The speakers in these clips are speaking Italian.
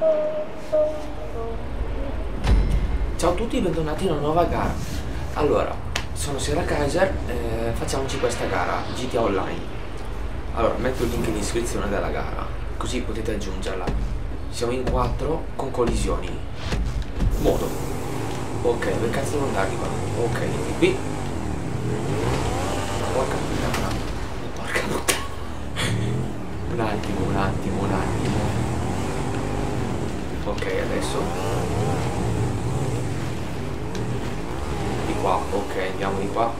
Ciao a tutti, bentornati in una nuova gara. Allora, sono Sierra Kaiser, facciamoci questa gara GTA Online. Allora, metto il link in descrizione della gara, così potete aggiungerla. Siamo in 4 con collisioni. Modo. Ok, dove cazzo devo andare qua? Ok, qui. Porca puttana. Porca puttana. Un attimo. Ok, adesso. Di qua, ok, andiamo di qua.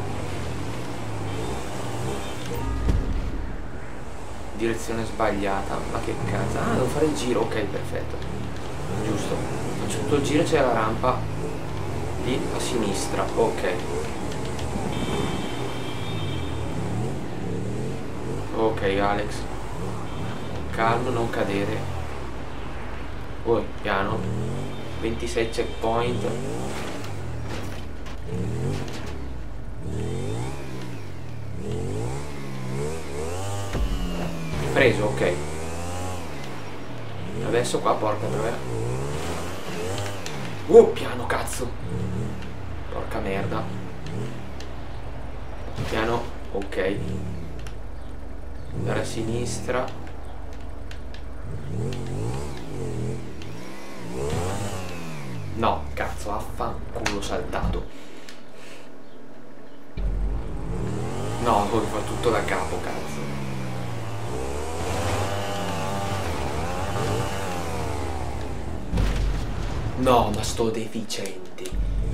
Direzione sbagliata, ma che cazzo? Ah, devo fare il giro, ok, perfetto. Giusto. Faccio tutto il giro, c'è la rampa lì a sinistra, ok. Ok, Alex. Calmo, non cadere. Poi, piano. 26 checkpoint. Preso, ok. Adesso qua, porca troia. Piano, cazzo. Porca merda. Piano, ok. Andare a sinistra. No, cazzo, affanculo, saltato. No, devo fare tutto da capo, cazzo. No, ma sto deficiente.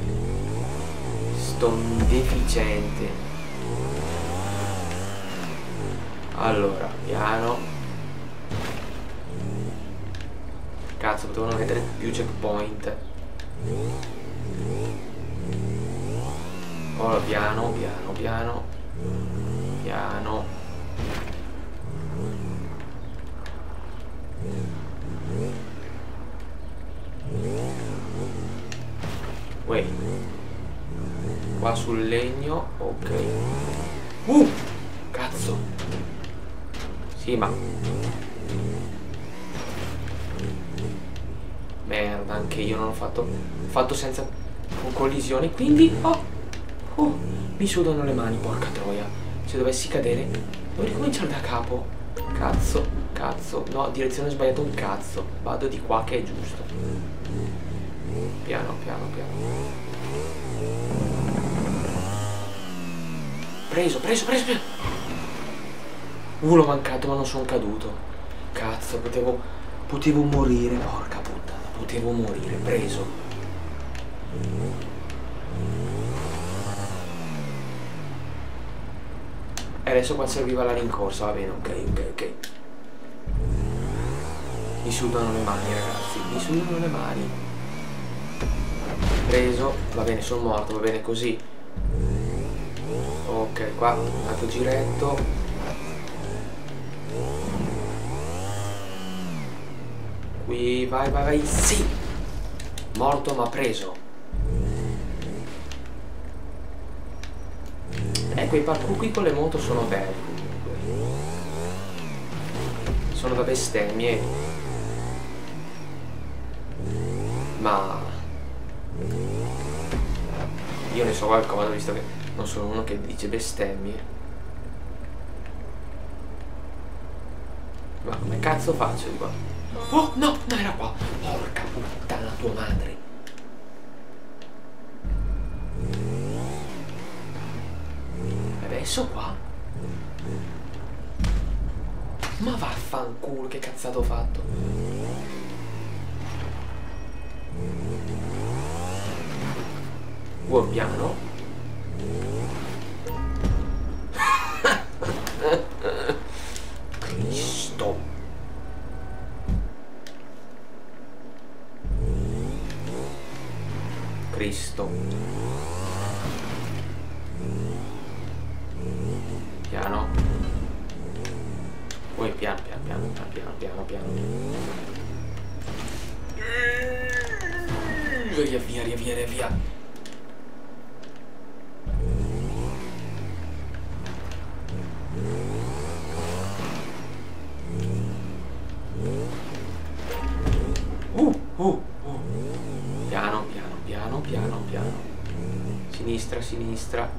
Sto deficiente. Allora, piano. Cazzo, potevano mettere più checkpoint. Ora piano. Uè. Qua sul legno, ok. Cazzo. Sì, ma merda, anche io non ho fatto. Ho fatto senza collisioni, quindi mi sudano le mani, porca troia. Se dovessi cadere devo ricominciare da capo. Cazzo. No, direzione sbagliata un cazzo. Vado di qua che è giusto. Piano. Preso. L'ho mancato, ma non sono caduto. Cazzo, potevo morire, porca puttana. Potevo morire, preso. E adesso qua serviva la rincorsa, va bene, ok. Mi sudano le mani, ragazzi, Preso, va bene, sono morto, va bene così. Ok, qua, un altro giretto. Qui, vai, sì! Morto ma preso. Quei parkour qui con le moto sono belli comunque. Sono da bestemmie. Ma io ne so qualcosa, visto che non sono uno che dice bestemmie. Ma come cazzo faccio di qua? Oh no, era qua. Porca puttana tua madre. Adesso qua. Ma vaffanculo, che cazzato ho fatto? Buon piano. Cristo. Piano. Poi piano. Via. Piano, piano, piano, piano, piano. Sinistra, sinistra.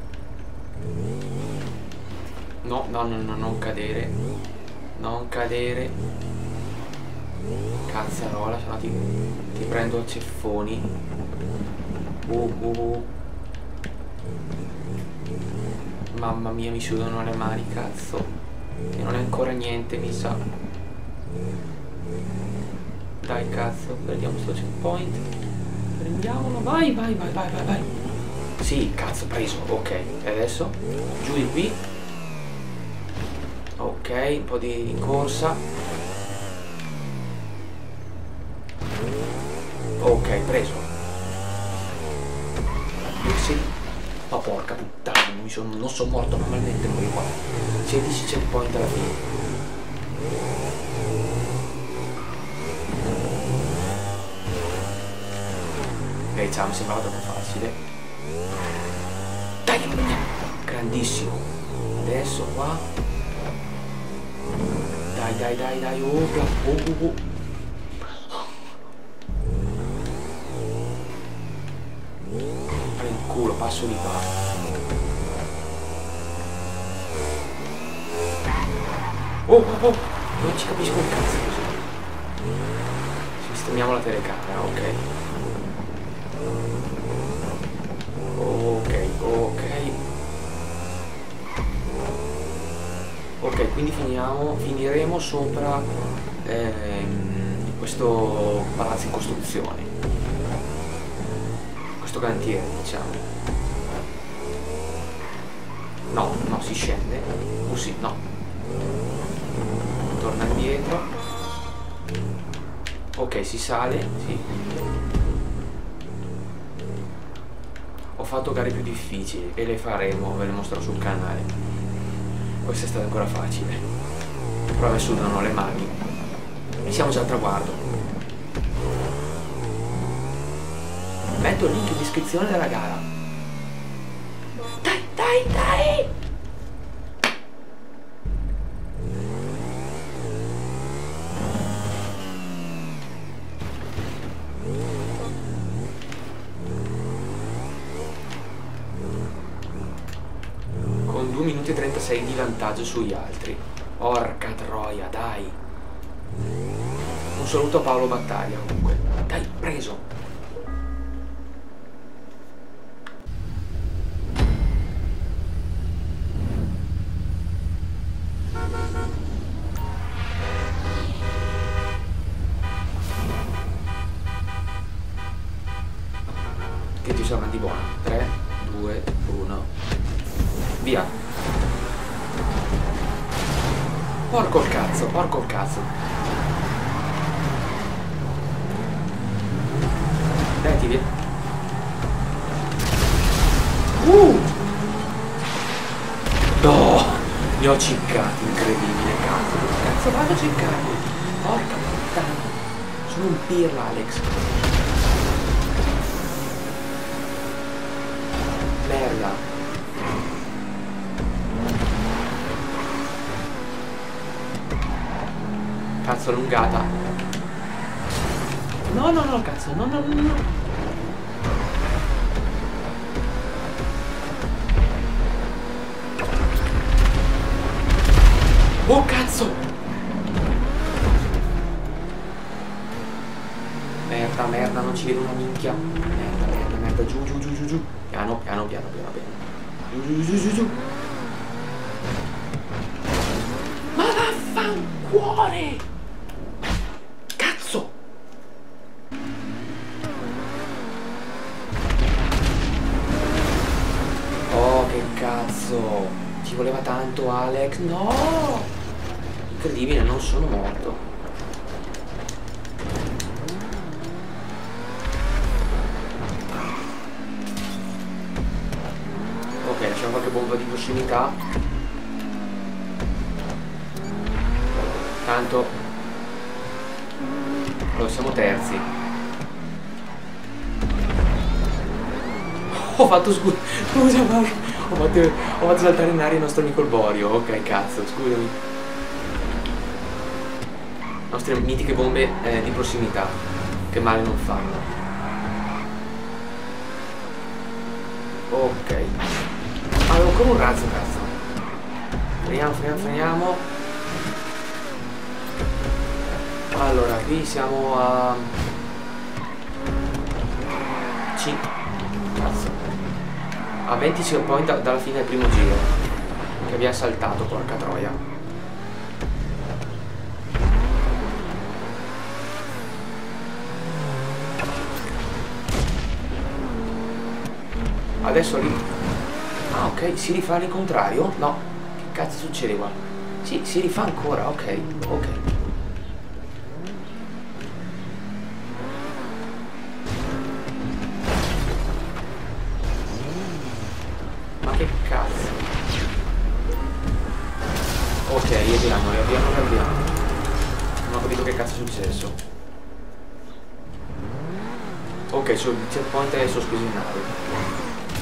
No, no, no, no, non cadere. Non cadere. Cazzarola, se no ti prendo a ceffoni. Mamma mia, mi sudano le mani, cazzo. E non è ancora niente, mi sa. Dai, cazzo, prendiamo sto checkpoint. Prendiamolo, vai, vai, vai, vai, vai, vai. Sì, cazzo, preso, ok. E adesso? Giù di qui. Ok, un po' di corsa. Ok, preso. Sì. Ma porca puttana, non sono morto normalmente poi qua. 16 checkpoint alla fine. Ok, ciao, mi sembrava troppo facile. Dai, grandissimo. Adesso qua. Dai, dai, dai, dai, il culo, passo di qua. Non ci capisco un cazzo così. Sistemiamo la telecamera, ok. Ok, quindi finiremo sopra questo palazzo in costruzione. Questo cantiere, diciamo. No, no, si scende. Sì, no. Torna indietro. Ok, si sale, sì. Ho fatto gare più difficili e le faremo, ve le mostrerò sul canale. Questa è stata ancora facile. Però mi sudano le mani. E siamo già al traguardo. Metto il link in descrizione della gara. Dai, dai, dai! Con 2 minuti e 36 di vantaggio sugli altri. Porca troia, dai! Un saluto a Paolo Battaglia comunque. Dai, preso! Che ci sono di buona. 3, 2, 1. Via. Porco il cazzo, porco il cazzo. Dai, ti via. No! Ne ho ciccati, incredibile, cazzo. Cazzo vado a ciccare. Porca puttana. Sono un pirla, Alex. Merda. Cazzo, allungata. No, no, no, cazzo, no, no, no, no. Oh, cazzo! Merda, merda, non ci vedo una minchia. Merda, merda, merda, giù, giù, giù, giù, giù. Piano, piano, piano, piano, piano. Giù, giù, giù, giù, giù. Ma vaffancuore! Cazzo! Oh, che cazzo! Ci voleva tanto, Alex. No! Incredibile, non sono morto. Ok, lasciamo qualche bomba di prossimità. Tanto allora, siamo terzi. Ho fatto scusa Mario. Ho fatto saltare in aria il nostro amico il Borio. Ok, cazzo, scusami. Nostre mitiche bombe di prossimità. che male non fanno. Ok, avevo ancora un razzo, cazzo. Freniamo. Allora, qui siamo a 5, cazzo, a 20 checkpoint dalla fine del primo giro che abbiamo saltato, porca troia. Adesso lì. Ah, ok, si rifà all'incontrario? No, che cazzo succede qua? Sì, si rifà ancora, ok. Ma che cazzo? Ok, riavviamo. Non ho capito che cazzo è successo. Ok, sul checkpoint è sospeso in nave.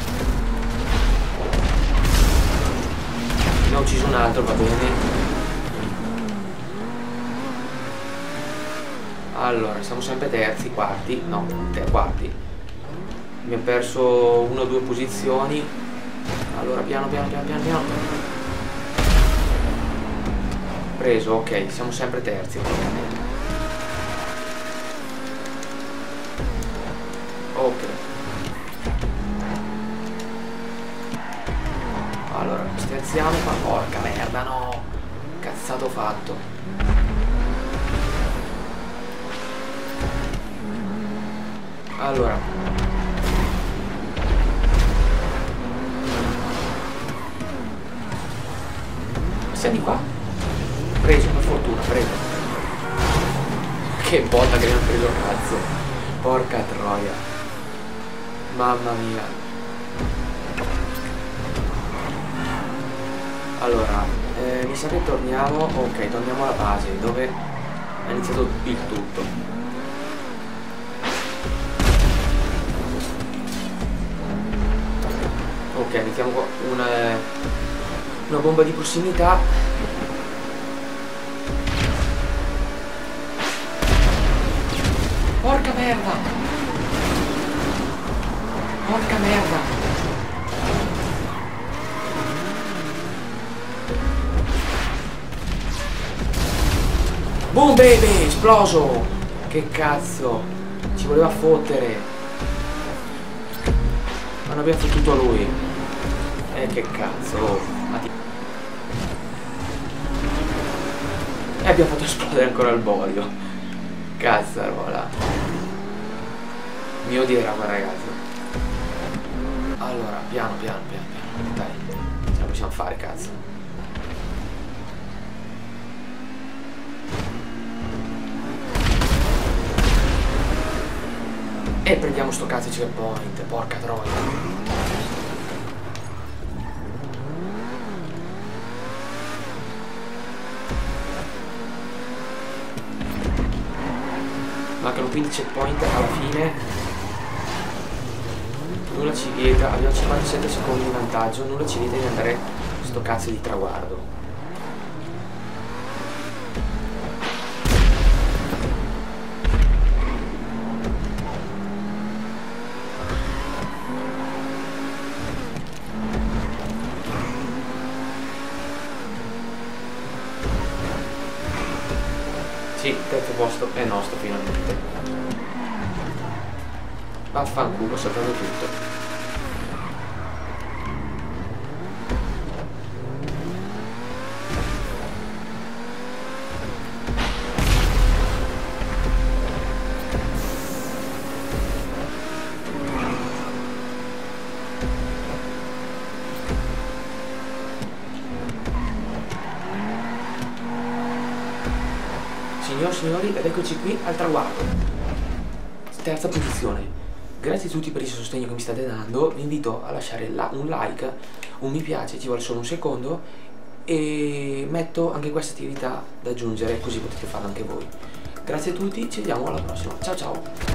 Ne ho ucciso un altro, va bene. Allora, siamo sempre terzi, quarti. No, quarti. Abbiamo perso 1 o 2 posizioni. Allora, piano. Preso, ok, siamo sempre terzi. Ok. Allora, sterziamo qua. Porca merda, no! Cazzato fatto. Allora. Siamo di qua? Preso, per fortuna, preso. Che botta che abbiamo preso, cazzo. Porca troia. Mamma mia. Allora, mi sa che torniamo. Ok, torniamo alla base dove è iniziato il tutto. Ok, mettiamo qua una bomba di prossimità. Porca merda! Porca merda! Boom baby! Esploso! Che cazzo! Ci voleva fottere! Ma non abbiamo fottuto a lui! Che cazzo! E abbiamo fatto esplodere ancora il bodio! Cazzarola! Mio Dio, raga, ragazzi! Allora, piano. Dai, ce la possiamo fare, cazzo! E prendiamo sto cazzo di checkpoint, porca troia. Mancano 15 checkpoint alla fine. Nulla ci vieta, abbiamo 57 secondi di vantaggio, nulla ci vieta di andare sto cazzo di traguardo. Sì, il terzo posto è nostro finalmente. Vaffanculo, ho saltato tutto. Signori, ed eccoci qui al traguardo. Terza posizione. Grazie a tutti per il sostegno che mi state dando. Vi invito a lasciare un like, un mi piace, ci vuole solo un secondo. E metto anche questa attività da aggiungere, così potete farla anche voi. Grazie a tutti, ci vediamo alla prossima. Ciao ciao.